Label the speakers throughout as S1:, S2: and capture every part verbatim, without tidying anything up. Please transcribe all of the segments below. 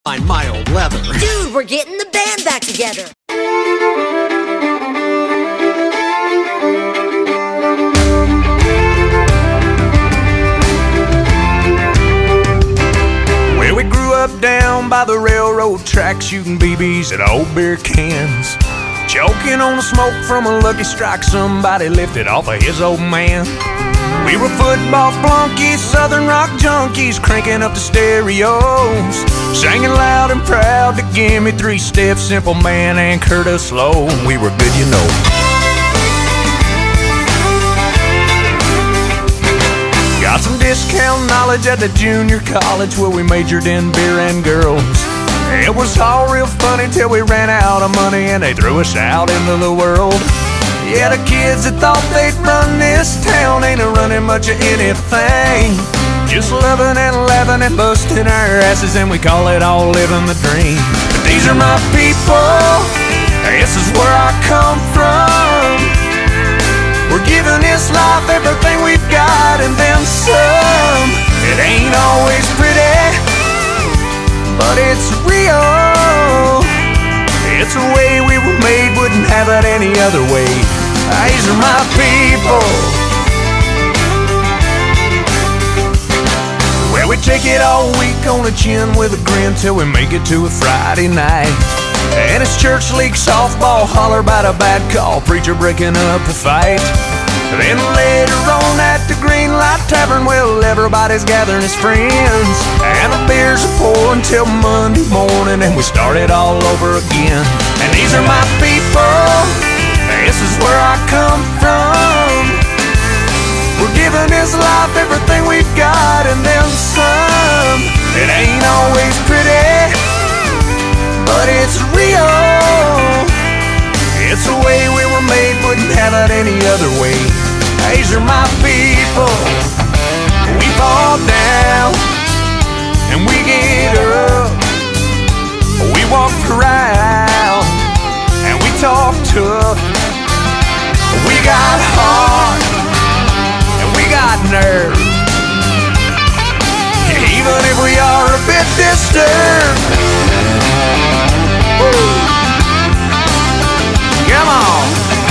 S1: Find my old leather.
S2: Dude, we're getting the band back together.
S3: Well, we grew up down by the railroad tracks, shooting B Bs at old beer cans, choking on the smoke from a Lucky Strike somebody lifted off of his old man. We were football flunkies, southern rock junkies, cranking up the stereos, singing loud and proud to Gimme Three Steps, Simple Man, and Curtis Low. We were good, you know. Got some discount knowledge at the junior college where we majored in beer and girls. It was all real funny till we ran out of money and they threw us out into the world. Yeah, the kids that thought they'd run this town ain't a running much of anything, just loving and laughing and busting our asses, and we call it all living the dream. But these are my people, this is where I come from. We're giving this life everything we've got and then some. It ain't always pretty, but it's real. It's the way we were made, wouldn't have it any other way. These are my people. Well, we take it all week on the chin with a grin till we make it to a Friday night, and it's church league softball, holler about a bad call, preacher breaking up a fight. Then later on at the Green Light Tavern, well, everybody's gathering as friends, and the beers are pouring till Monday morning, and we start it all over again. And these are my people, this is where I come from. We're giving this life everything we've got and then some. It ain't always pretty, but it's real. It's the way we were made, wouldn't have it any other way. These are my people. We fall down and we get up. We walk proud and we talk tough. We got heart and we got nerve, even if we are a bit disturbed. Woo. Come on.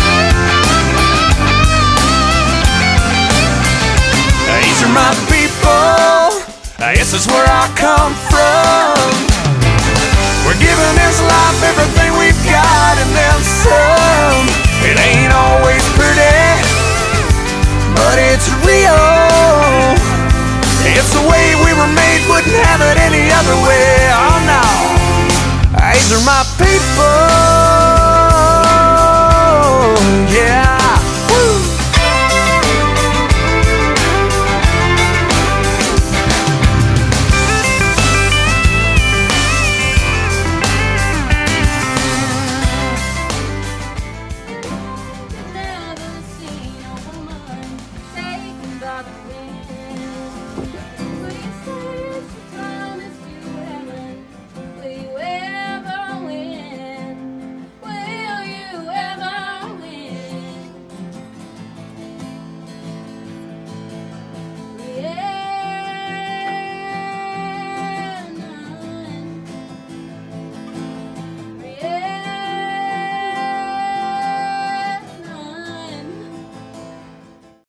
S3: These are my people, this is where I come from. We're giving this life everything we've got and then some. It ain't always pretty, but it's real. It's the way we were made, wouldn't have it any other way. Oh no, these are my people.